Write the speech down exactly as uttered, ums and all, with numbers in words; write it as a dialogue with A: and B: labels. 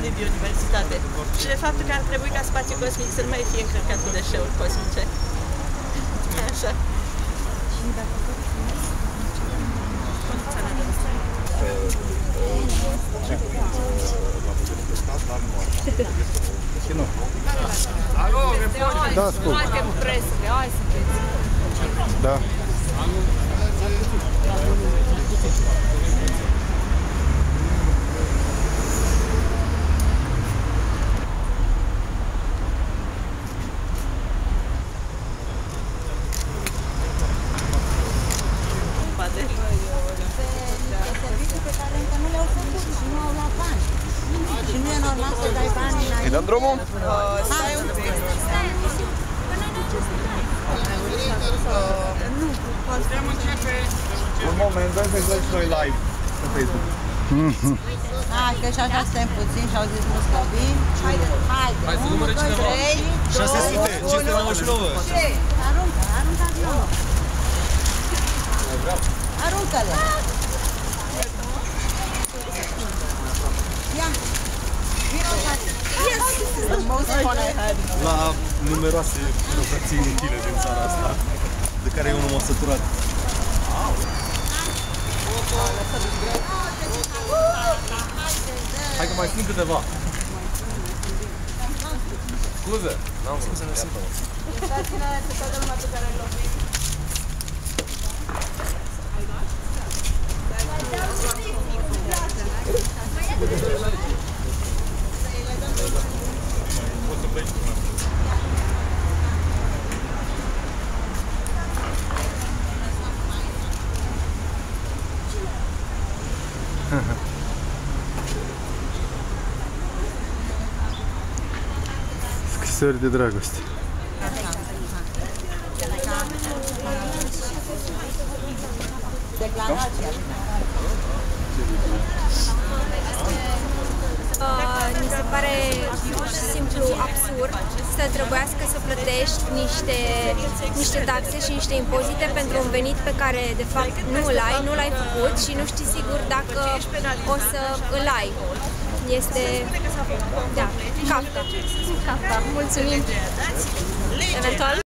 A: de biodiversitate și de faptul că ar trebui ca spațiul cosmic să nu mai fie încărcat cu deșeuri cosmice. Așa.
B: Da, ascult. Da.
C: Și nu e normal să dai bani înainte.
B: Îi dăm drumul?
C: Stai un pic.
B: Un moment, doi să faci noi live pe Facebook.
C: Hai, că și așa suntem puțini și au zis nu slăbim. Haide, haide.
D: Hai să numere cineva. șase sute, cinci sute nouăzeci și nouă.
C: Aruncă, aruncă avionul. Aruncă-le. Ia. Yes, this is the most fun I had.
D: La numeroase birocrații inutile din țara asta, de care eu nu m-am săturat. Hai că mai sunt câteva. Scuze, n-am scuze, ne sunt.
A: Uitați-ne pe toată lumea pe care l-o vin.
B: Scrisori de dragoste.
C: Declarația.
E: Mi se pare pur și simplu absurd să trebuiască să plătești niște, niște taxe și niște impozite pentru un venit pe care de fapt nu îl ai, nu l-ai făcut și nu știi sigur dacă o să îl ai. Este... da, Kafka. Kafka. Mulțumim! Eventual